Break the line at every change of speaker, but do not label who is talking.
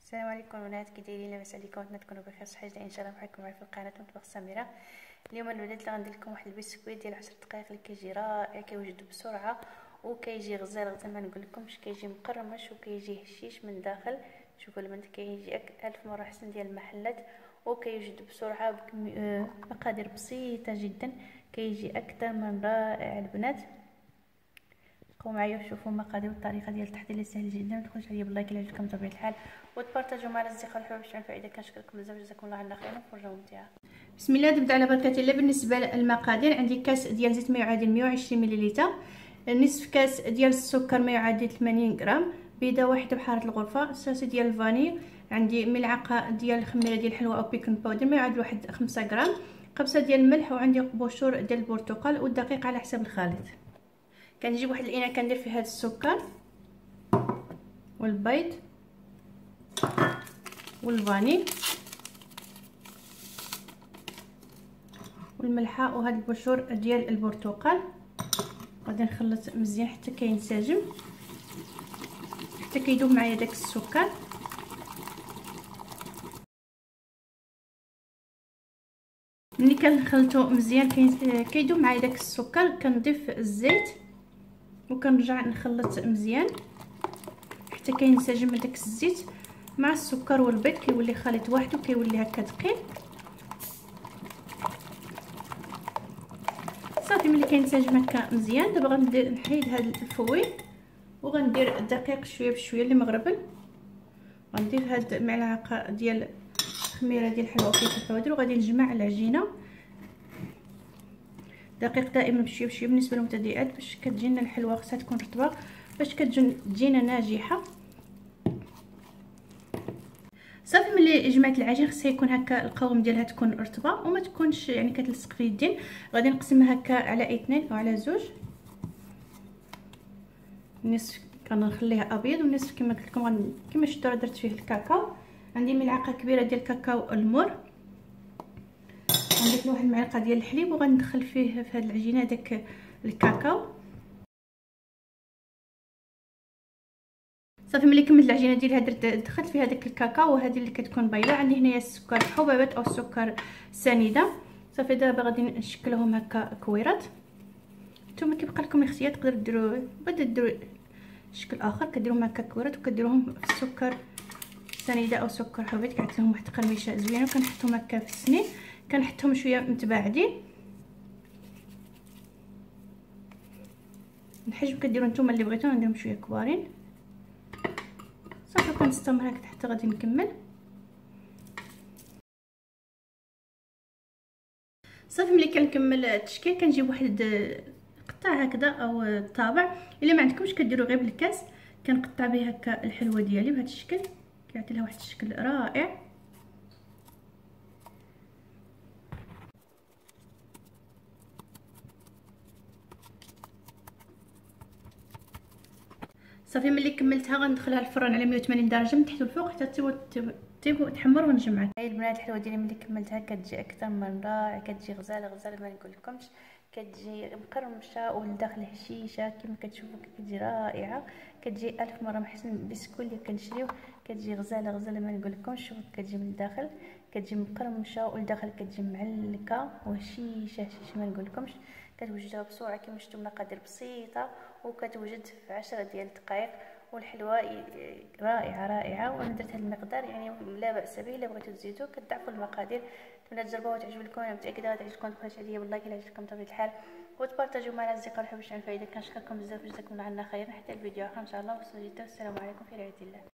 السلام عليكم البنات، كي دايرين؟ لاباس عليكم؟ نتمنى تكونوا بخير صحه ان شاء الله. معكم معايا في القناه مطبخ سميره. اليوم البنات اللي غندير لكم واحد البسكويت ديال 10 دقائق اللي كيجي رائع، كيوجد بسرعه وكيجي غزال ما نقول لكمش، كيجي مقرمش وكيجي هشيش من داخل. شوفوا البنات كيجي الف مره احسن ديال المحلات وكيوجد بسرعه بمقادير بسيطه جدا، كيجي اكثر من رائع البنات. بقاو معايا وشوفوا المقادير والطريقه ديال التحضير اللي سهل جدا. ما تدخلوش عليا باللايك الا عجبكم بطبيعه الحال، وتبارطاجيو مع الاصدقاء والحباب باش تعرفوا الفائده. كنشكركم بزاف، جزاكم الله عنا خيرا. فرجه ممتعه. بسم الله، نبدا على بركه الله. بالنسبه للمقادير، عندي كاس ديال زيت ما يعادل 120 ملل، نصف كاس ديال السكر ما يعادل 80 غرام، بيضه واحده بحاره الغرفه، ساسه ديال الفاني، عندي ملعقه ديال الخميره ديال الحلوى او بيكنج باودر ما يعادل واحد 5 غرام، قبصه ديال الملح، وعندي بشور ديال البرتقال والدقيق على حسب الخليط. كنجيب واحد الاناء كندير فيه هذا السكر والبيض والفاني والملحه وهذا البشور ديال البرتقال. غادي نخلط مزيان حتى كينسجم، حتى كيذوب معايا داك السكر. ملي كنخلطو مزيان كيذوب معايا داك السكر، كنضيف الزيت وكنرجع نخلط مزيان حتى كينسجم داك الزيت مع السكر والبيض، كيولي خليط واحد وكيولي هكا ثقيل. صافي ملي كينسجم هكا مزيان، دابا غندير نحيد هذا الفوي وغندير الدقيق شويه بشويه اللي مغربل. غندير هاد المعلقه ديال الخميره ديال الحلوى وكيف البودر، وغادي نجمع العجينه. دقيق دائما بشويه بشويه بالنسبه للمبتدئات باش كتجينا الحلوى، خصها تكون رطبه باش كتجينا ناجحه. صافي ملي جمعت العجين خصها يكون هكا القوام ديالها تكون رطبه وما تكونش يعني كتلصق في اليدين. غادي نقسمها هكا على اثنين او على زوج، نصف كنخليها ابيض ونصف كما قلت لكم كما شفتوا درت فيه الكاكاو. عندي ملعقه كبيره ديال الكاكاو المر، غنضيف له واحد المعلقه ديال الحليب وغندخل فيه في هذه العجينه داك الكاكاو. صافي ملي كملت العجينه ديالها دخلت فيها داك الكاكاو، وهذه اللي كتكون بيضاء. عندي هنايا السكر حبيبات او السكر سنيده. صافي دابا غادي نشكلهم هكا كويرات. نتوما كيبقى لكم الاختيار، تقدروا ديروا بدل ديروا شكل اخر، كديروهم هكا كويرات وكديروهم في السكر سنيده او سكر حبيبات. كنعطي لهم واحد القرميشه زوينه وكنحطهم هكا في السنين، كنحطهم شويه متباعدين. الحجم كديروا نتوما اللي بغيتو، نديرهم شويه كبارين. صافي كنستمر هكا حتى غادي نكمل. صافي ملي كنكمل التشكيل كنجيب واحد قطع هكذا او طابع، الا ما عندكمش كديروا غير بالكاس. كنقطع به هكا الحلوه ديالي بهذا الشكل، كيعطي لها واحد الشكل رائع. صافي ملي كملتها غندخلها الفران على 180 درجه من تحت والفوق حتى تيبو تحمر ونجمعها. هاي البنات الحلوه ديالي ملي كملتها كتجي اكثر من رائع، كتجي غزاله ما نقول لكمش، كتجي مقرمشه والداخل هشيشه كما كتشوفوا، كتجي رائعه، كتجي الف مره محسن البسكوت اللي كنشريو. كتجي غزاله ما نقول لكمش. شوفوا كتجي من الداخل كتجي مقرمشه والداخل كتجي معلكه وهشيشه ما نقول لكمش. كتوجدها بسرعه كما شفتوا، مقادير بسيطه وكتوجد في 10 ديال الدقائق، والحلوه رائعه. وانا درت هذا المقدار يعني لا باس به. الا بغيتو تزيدوا كتضعفوا المقادير. نتمنى تجربوها وتعجبكم. انا متاكده غتعجبكم. تبقاوش عليا باللايك الا عجبكم بطبيعه الحال، وتبارطاجيو مع الاصدقاء والحباب باش الفائده. كنشكركم بزاف، جزاكم الله عنا خيرا. حتى الفيديو اخر ان شاء الله. والسلام عليكم في رعايه الله.